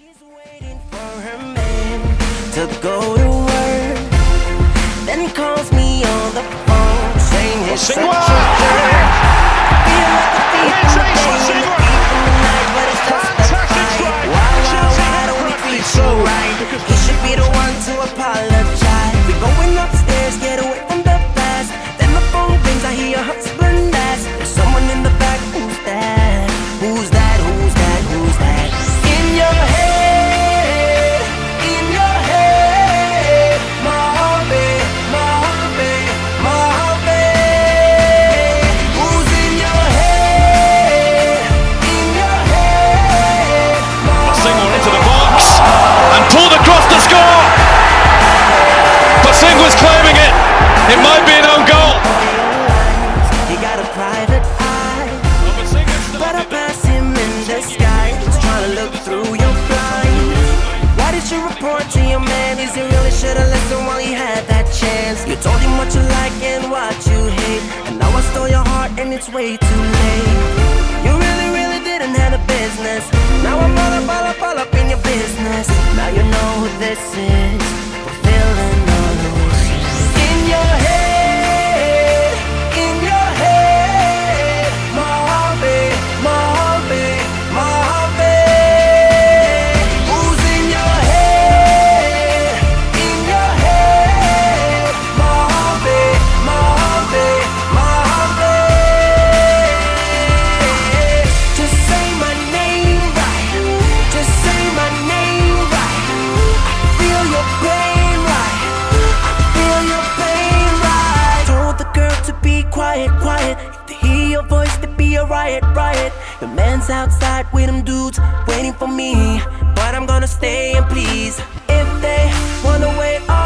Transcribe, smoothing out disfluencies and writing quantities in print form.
She's waiting for her man to go to work, then calls me on the phone saying he's such a jerk. Feel like a thief in the day, in the thief in the night, but it's just a fight. Why don't we treat you right? He should be the one to apologize. We're going upstairs, get away from the past. Then the phone rings, I hear her husband ask, there's someone in the back, who's that? Who's that? Who's that? Who's that? In your head, in your head, Mojave, Mojave, Mojave. Who's in your head, in your head, Mojave? Singh into the box and pulled across to score. But Singh was claiming it. It might be an own goal. You got a private eye, but I pass him in the sky. He's trying to look through your blinds. Why did you report to your man? Is he really should've listened while he had that chance? You told him what you like and what you hate, and now I stole your heart and it's way too late. You really, really didn't have a business. Now I'm all up in your business. Now you know who this is, fulfilling all the wishes. In your head, in your head, Mojave, Mojave, Mojave. Who's in your head, in your head, Mojave, Mojave, Mojave. Just say my name right, just say my name right. I feel your pain right, I feel your pain right. Told the girl to be quiet, quiet. If they hear your voice, there'd be a riot, riot. The man's outside with them dudes waiting for me, but I'm gonna stay and please. If they wanna wait